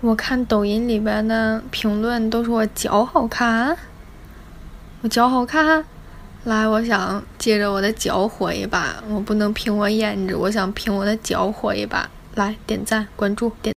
我看抖音里边的评论都说我脚好看，我脚好看。来，我想借着我的脚火一把，我不能凭我颜值，我想凭我的脚火一把。来，点赞关注点。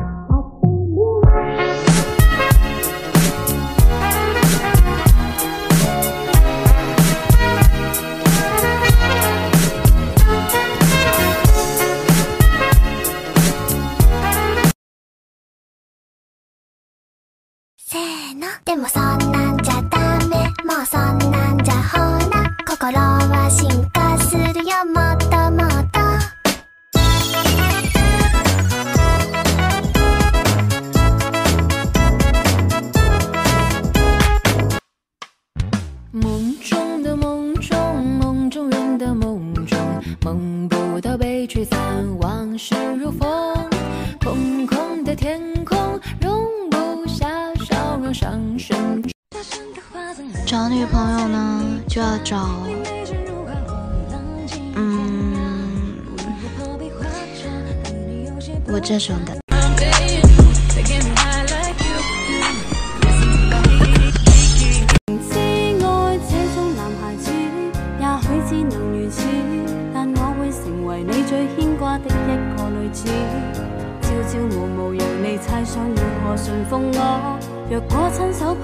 せーのでもそんなんじゃダメもうそんなんじゃほら心は進化するよもっともっと梦中的梦中，梦中人的梦中，梦不到被吹散，往事如风，空空的天空容不下笑容上升。 找女朋友呢，就要找，我这种的。 你最牽掛的一個類似，朝朝暮暮讓你猜想如何馴服我，若果親手。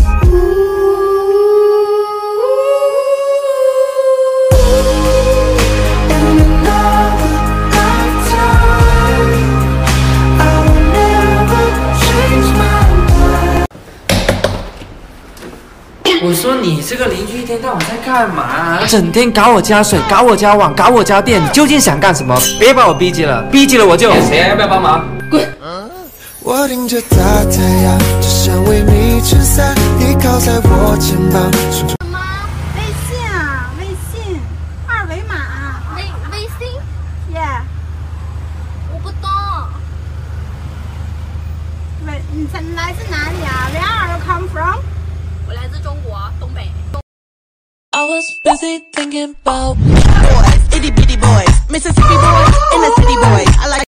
我说你这个邻居一天到晚在干嘛？整天搞我家水，搞我家网，搞我家电，你究竟想干什么？别把我逼急了，逼急了我就……谁要不要帮忙？滚！ 我顶着大太阳，只想为你撑伞，依靠在我肩膀。 什么？微信啊，微信，二维码。 微信？ 耶， 我不懂。 你来自哪里啊 ？Where are you come from？ 我来自中国东北。 I was busy thinking about boys, itty bitty boys, Mississippi boys, inner city boys. I like.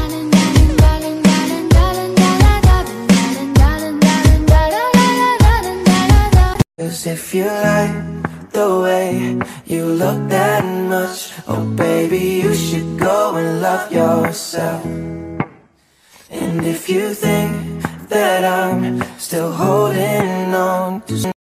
Cause if you like the way you look that much, oh baby, you should go and love yourself. And if you think that I'm still holding on to